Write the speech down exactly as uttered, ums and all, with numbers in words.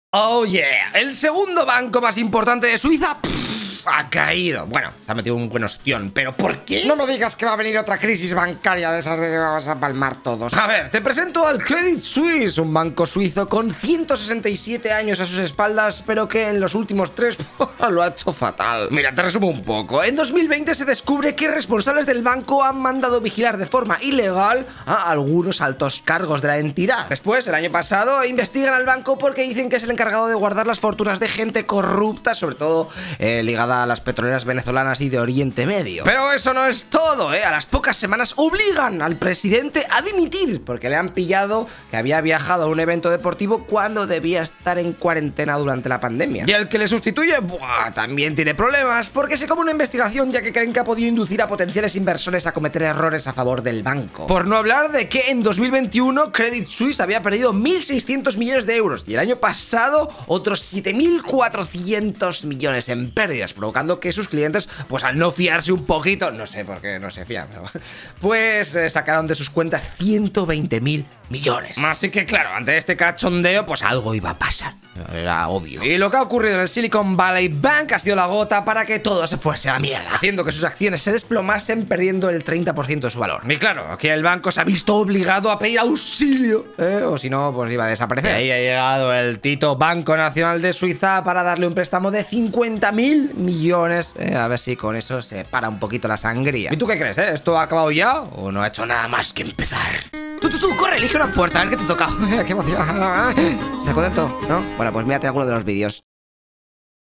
Oh yeah, el segundo banco más importante de Suiza pff, ha caído. Bueno, se ha metido un buen ostión, pero ¿por qué? No me digas que va a venir otra crisis bancaria de esas de que vamos a palmar todos. A ver, te presento al Credit Suisse, un banco suizo con ciento sesenta y siete años a sus espaldas, pero que en los últimos tres lo ha hecho fatal. Mira, te resumo un poco. En dos mil veinte se descubre que responsables del banco han mandado vigilar de forma ilegal a algunos altos cargos de la entidad. Después, el año pasado, investigan al banco porque dicen que es el encargado de guardar las fortunas de gente corrupta, sobre todo eh, ligada a las petroleras venezolanas y de Oriente Medio. Pero eso no es todo, ¿eh? A las pocas semanas obligan al presidente a dimitir porque le han pillado que había viajado a un evento deportivo cuando debía estar en cuarentena durante la pandemia. Y el que le sustituye, ¡buah!, también tiene problemas porque se come una investigación ya que creen que ha podido inducir a potenciales inversores a cometer errores a favor del banco. Por no hablar de que en dos mil veintiuno Credit Suisse había perdido mil seiscientos millones de euros y el año pasado otros siete mil cuatrocientos millones en pérdidas, provocando que sus clientes, pues al no fiarse un poquito, no sé por qué no se fían, pero, pues eh, sacaron de sus cuentas ciento veinte mil millones. Así que claro, ante este cachondeo, pues algo iba a pasar. Era obvio. Y lo que ha ocurrido en el Silicon Valley Bank ha sido la gota para que todo se fuese a la mierda, haciendo que sus acciones se desplomasen, perdiendo el treinta por ciento de su valor. Y claro, aquí el banco se ha visto obligado a pedir auxilio, ¿eh? O si no, pues iba a desaparecer. Y ahí ha llegado el Tito Banco Nacional de Suiza para darle un préstamo de cincuenta mil millones, ¿eh? A ver si con eso se para un poquito la sangría. ¿Y tú qué crees, eh? ¿Esto ha acabado ya o no ha hecho nada más que empezar? Tú, tú, tú, corre, elige una puerta, a ver qué te toca. ¡Qué emoción! ¿Estás contento? ¿No? Bueno, pues mírate alguno de los vídeos.